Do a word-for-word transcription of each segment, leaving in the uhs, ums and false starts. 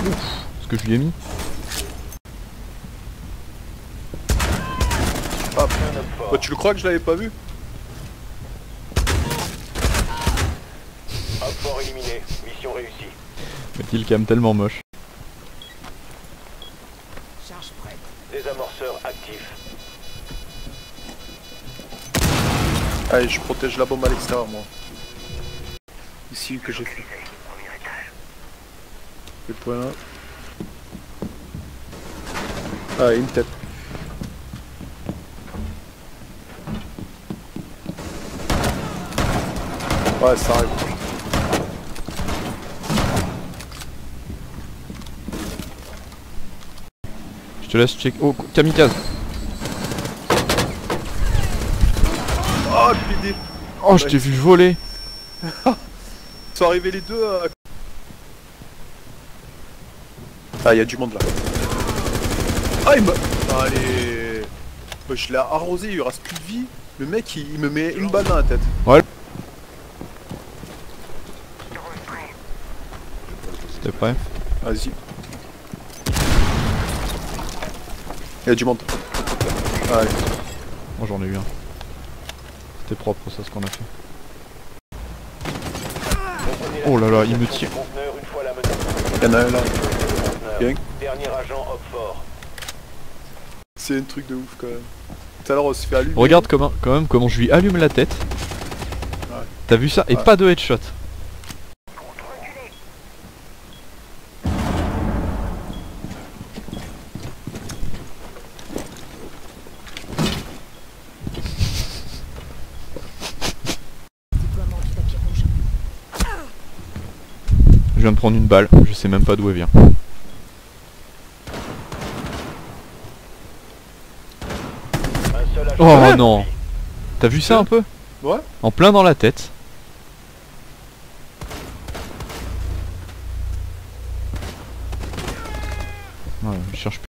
Ouf, ce que je lui ai mis. Ah, bah, tu le crois que je l'avais pas vu? Hop fort éliminé, mission réussie. Le kill cam tellement moche. Charge prête. Désamorceur actif. Allez, je protège la bombe à l'extérieur, moi. Ici que j'ai fait. Le point là. Ah, une tête. Ouais, ça arrive. Je te laisse check. Oh, kamikaze. Oh, le P D. Oh, je t'ai vu voler. Ils sont arrivés les deux à... Ah, il y a du monde là. Ah, il m'a... Allez. Bah, je l'ai arrosé, il lui reste plus de vie. Le mec, il, il me met une balle dans la tête. Ouais. T'es prêt? Vas-y. Il y a du monde. Allez. Moi j'en ai eu un. C'était propre ça ce qu'on a fait. Oh là là, il me tire. Il y en a un là. Bien. Dernier agent hop fort. C'est un truc de ouf quand même. Tout à l'heure on se fait allumer. Regarde comment, quand même comment je lui allume la tête. Ouais. T'as vu ça? Et ouais. pas de headshot. Je viens de prendre une balle, je sais même pas d'où elle vient. Oh ouais. Non! T'as vu ça un peu? Ouais. En plein dans la tête. Ouais, je cherche plus.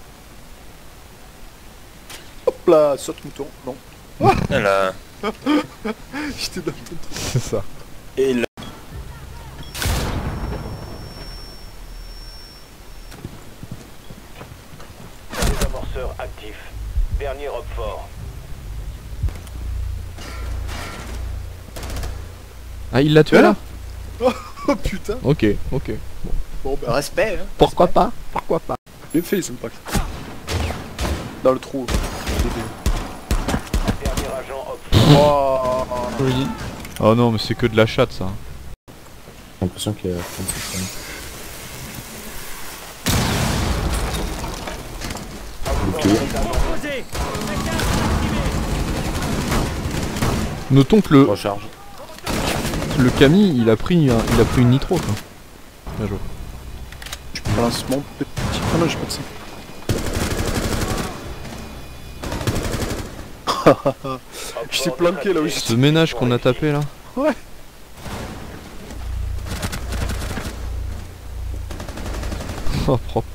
Hop là, saute mouton. Non. Voilà. J'étais dans ton truc. C'est ça. Et là. Désamorceur actif. Dernier hop fort. Ah, il l'a tué là? Oh, oh putain. Ok, ok. Bon bah respect hein. Pourquoi pas? Pourquoi pas? Bien fait les impacts. Dans le trou. Dernier agent hop fort. Oh. Oui. Oh non, mais c'est que de la chatte ça. J'ai l'impression qu'il y a... Notons que le, Recharge. le Camille il a pris un, il a pris une nitro quoi. Bien joué. Je balance mon petit... Ah non j'ai pas de ça. Je t'ai planqué là où Ce ménage qu'on a tapé là. Ouais. Oh propre.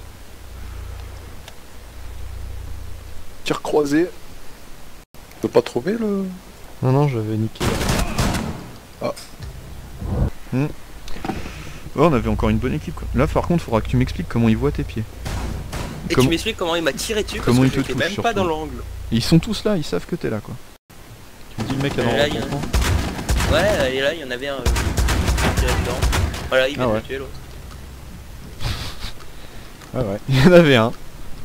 Tir croisé. Tu peux pas trouver le... Non non j'avais niqué. Ah. Hmm. Oh, on avait encore une bonne équipe quoi. Là par contre faudra que tu m'expliques comment il voit tes pieds. Et Comment- tu m'expliques comment il m'a tiré dessus Comment parce il que te j'étais touche, même pas surtout. dans l'angle. Et ils sont tous là, ils savent que t'es là quoi. Tu me dis le mec a Euh, dans là, le il y a- rencontre. Ouais, et là il y en avait un euh, qui tirait dedans. Voilà, il vient Ah de ouais. me tuer l'autre. Ah ouais, il y en avait un.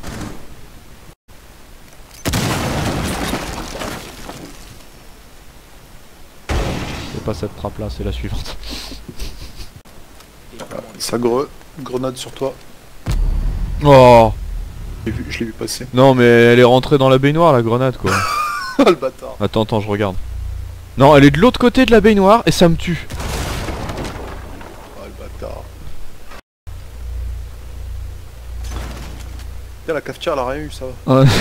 C'est pas cette trappe là, c'est la suivante. Ça gre... grenade sur toi. Oh Je l'ai vu, je l'ai vu passer. non mais elle est rentrée dans la baignoire la grenade quoi. Oh le bâtard. Attends, attends, je regarde. Non, elle est de l'autre côté de la baignoire et ça me tue. Oh le bâtard. Tiens la cafetière elle a rien eu ça va. Ouais.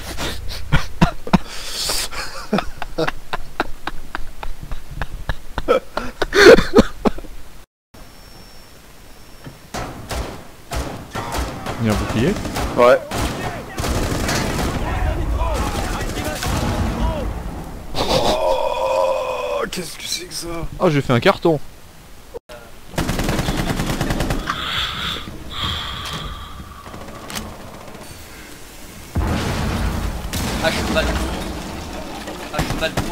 Il y a un bouclier. Ouais. Oh, qu'est-ce que c'est que ça? Oh, j'ai fait un carton.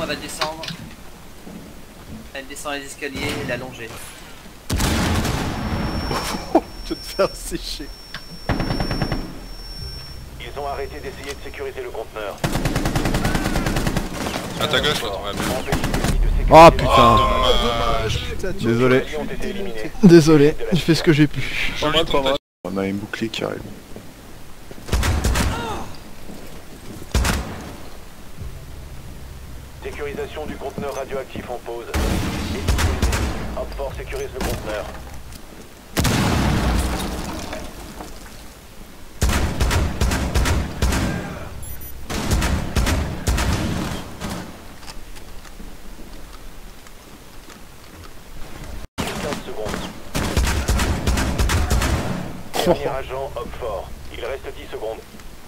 elle va descendre. Elle descend les escaliers et la longer. Tu vas te faire sécher. Ils ont arrêté d'essayer de sécuriser le conteneur. À ta gauche, là, t'en vas bien. Ah putain. Dommage. Désolé. Ils ont été éliminés. Désolé, j'ai fait ce que j'ai pu. Joli tentative. On a une bouclier qui arrive. Sécurisation du conteneur radioactif en pause. Opfort sécurise le conteneur. quinze secondes. Dernier agent Opfort. Il reste dix secondes.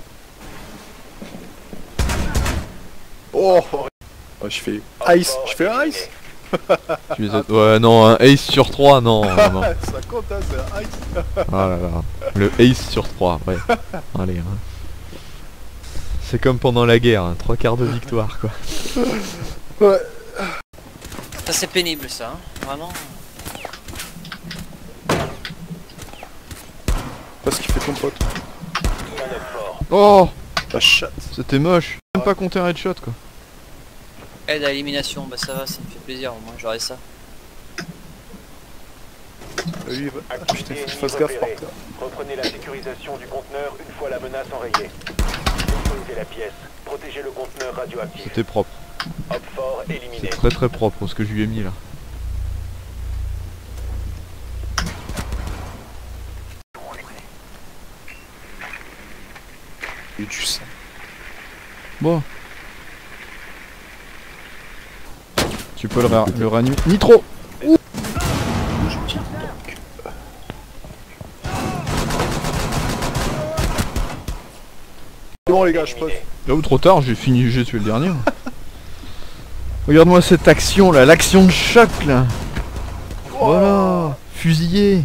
Oh, oh je fais ice, je fais un ice. Tu les as... Ouais non, un ace sur trois, non, non. Ça compte hein, c'est un ice. Ah là là, le ace sur trois, ouais. Allez, hein. C'est comme pendant la guerre, hein. Trois quarts de victoire quoi. Ouais. Ça c'est pénible ça, hein. Vraiment. Pas ce qu'il fait ton pote. Un Opfort. Oh, La chatte. c'était moche. Même pas compter un headshot quoi. Aide à élimination, bah ça va, ça me fait plaisir, au moins j'aurai ça. Lui, il va... Ah, putain, faut Activité que je ennemie fasse gaffe par repérée. terre. Reprenez la sécurisation du conteneur une fois la menace enrayée. Sécurisez la pièce. Protégez le conteneur radioactif. C'était propre. Opfort éliminé. C'est très très propre ce que je lui ai mis là. Il y a du sang. Bon. Tu peux le, ra le ranimer. Nitro. C'est bon les gars, je pose. Là où trop tard, j'ai fini, j'ai tué le dernier. Regarde-moi cette action là, l'action de choc là. Voilà, fusillé.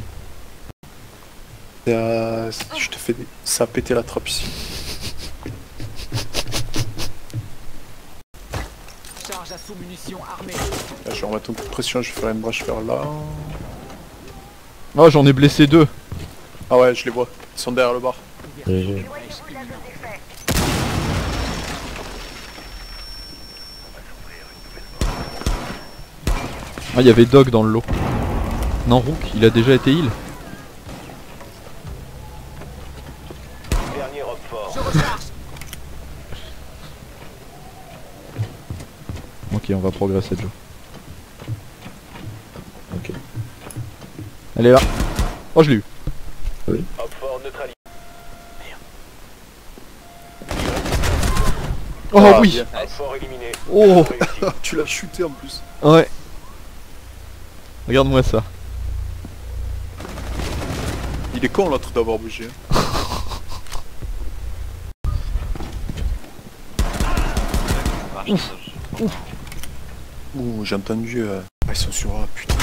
Euh, je te fais des... Ça a pété la trappe ici. Charge à sous-munitions armée. Là, je vais remettre un coup de pression, je vais faire une brèche vers là. Oh, j'en ai blessé deux. Ah ouais, je les vois. Ils sont derrière le bar. G Ah, il y avait Dog dans le lot. Non, Rook, il a déjà été heal. Dernier Opfort. Je recharge. Ok, on va progresser, Joe. Ok. Elle est là. Oh, je l'ai eu. Opfort neutralisé. Oh Ah, oui. bien. Opfort éliminé. Oh. Réussi. Tu l'as shooté en plus. Ouais. Regarde-moi ça. Il est con l'autre d'avoir bougé. Ouh, j'ai entendu... Euh... Ah, ils sont sur A, putain.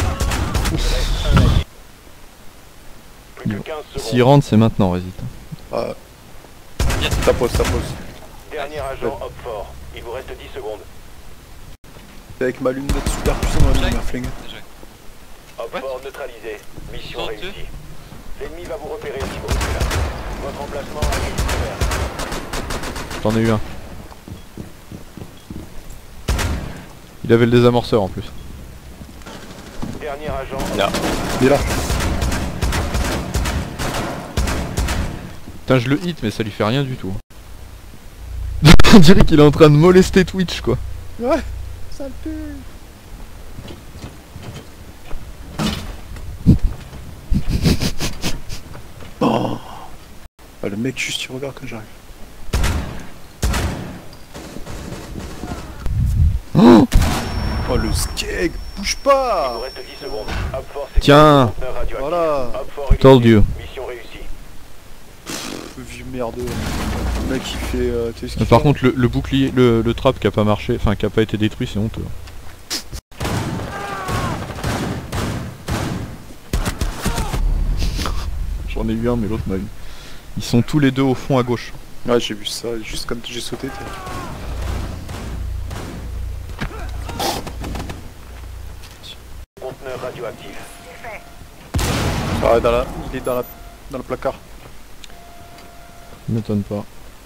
Plus que quinze S'il secondes. rentre, c'est maintenant, vas-y. Ah. Ça pose, ça pose. Dernier agent Opfort. Il vous reste dix secondes. C'est avec ma lunette super puissante, ma ma flingue. Opfort neutralisé. Mission Sortez. réussie. L'ennemi va vous repérer si vous restez là. Votre emplacement a été découvert. J'en ai eu un. Il avait le désamorceur en plus. Dernier agent. Là. Il est là. Putain, je le hit, mais ça lui fait rien du tout. On dirait qu'il est en train de molester Twitch quoi. Ouais. Ça le tue. Oh. Ah, le mec juste il regarde quand j'arrive. Oh, Oh le skeg, bouge Il pas. vous reste dix secondes. Opfort sécurise Tiens. le conteneur radioactif. Voilà. Opfort Told éliminé. you. Mission réussie. Le vieux merdeux. Le mec il fait... Euh, tu sais ce qu'il Mais par fait contre, le, le bouclier, le, le trap qui a pas marché, enfin qui a pas été détruit, c'est honteux. J'en ai eu un, mais l'autre m'a eu. Ils sont tous les deux au fond à gauche. Ouais j'ai vu ça, juste quand j'ai sauté. t'es- conteneur radioactif. Ah, dans la... il est dans, la... dans le placard. M'étonne pas.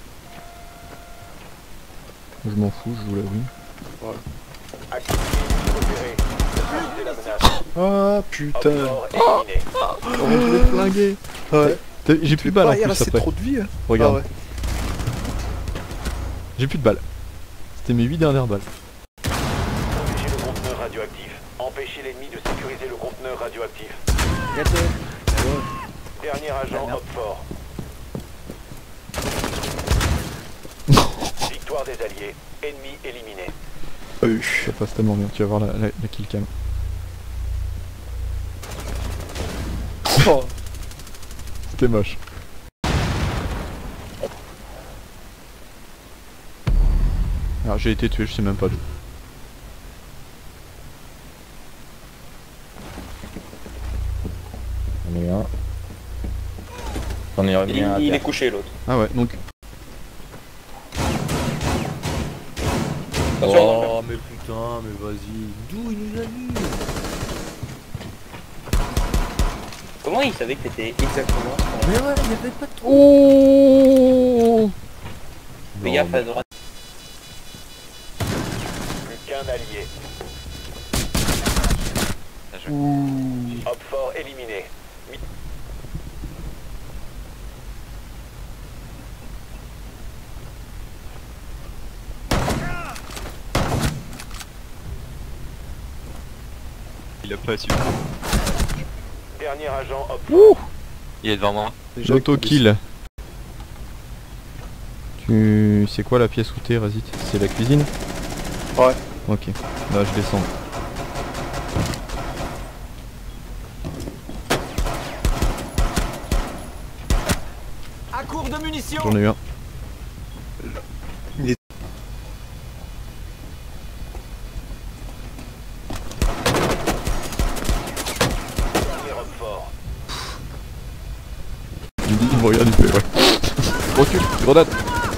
Je m'en fous, je vous l'avoue. Activité repérée. Neutralisez la menace. Ah putain. Op éliminé. Oh, je l'ai flingué. Ouais. T'as- J'ai plus de balles en Ah, il plus restait après. trop de vie. Hein. Regarde, Ah ouais. j'ai plus de balles. C'était mes huit dernières balles. Protégez le conteneur radioactif. Empêchez l'ennemi de sécuriser le conteneur radioactif. Dernier agent Hop fort. Victoire des alliés. Ennemi éliminé. Euh, Ça passe tellement bien, tu vas voir la, la, la kill cam. oh. C'était moche. Alors j'ai été tué, je sais même pas d'où. J'en ai un. J'en ai remis Il, un à il terre. est couché l'autre. Ah ouais, donc... Oh mais putain, mais vas-y. D'où il nous a vu? Comment il savait que t'étais exactement? Mais ouais, il y avait pas de trou. Oh Fais gaffe à droite. Plus qu'un allié. Hop fort éliminé. Mi- Il a pas su. Dernier agent Hop fort. Il est devant moi. L'auto-kill. Tu... C'est quoi la pièce où t'es, Razit? C'est la cuisine? Ouais. Ok. Là, je descends. À court de munitions. J'en ai eu un. Dernier Hop fort. Il, il me regarde, il fait ouais. Recule, grenade.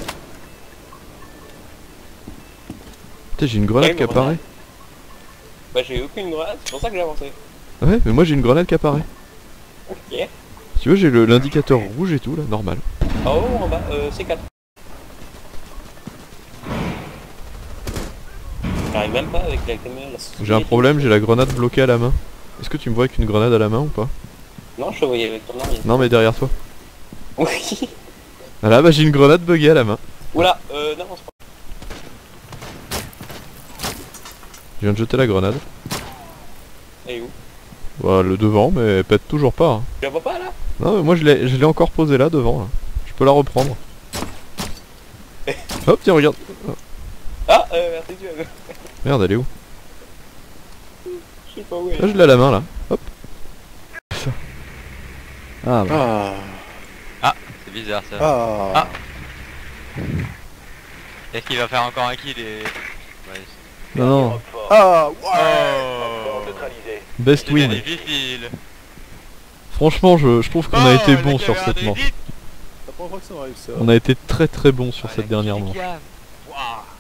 Putain, j'ai une grenade Ouais, qui mais grenade. apparaît. Bah j'ai aucune grenade, c'est pour ça que j'ai avancé. Ouais, mais moi j'ai une grenade qui apparaît. Ok. Si tu veux, j'ai le- l'indicateur rouge et tout là, normal. En haut, en bas, euh, C quatre. J'arrive même pas avec la caméra. la- J'ai un problème, j'ai la grenade bloquée à la main. Est-ce que tu me vois avec une grenade à la main ou pas? Non, je te voyais avec ton arme. Non, mais derrière toi. Oui. Ah là, bah j'ai une grenade buggée à la main. Oula, euh, non, c'est pas. Je viens de jeter la grenade. Elle est où? Bah, le devant, mais elle pète toujours pas. Hein. Tu la vois pas là? Non, mais moi je l'ai je l'ai encore posée là devant. Là. Je peux la reprendre. Hop, tiens, regarde. Ah, euh, merci Dieu. Merde, elle est où? Je sais pas où elle Là, est. je l'ai à la main là. Hop. Ça. Ah, bah. Ah. C'est bizarre ça. Ah. Ah. Est-ce qu'il va faire encore un kill et... Ouais. Non, non. Hop fort. Ah. Hop fort Oh. neutralisé. Best C'est win. difficile. Franchement, je, je trouve qu'on a Oh, été la bon sur caméra cette des manche. vite. La première fois que ça m'arrive ça. On a été très très bon sur Ah, cette la dernière kill manche. cam. Waouh.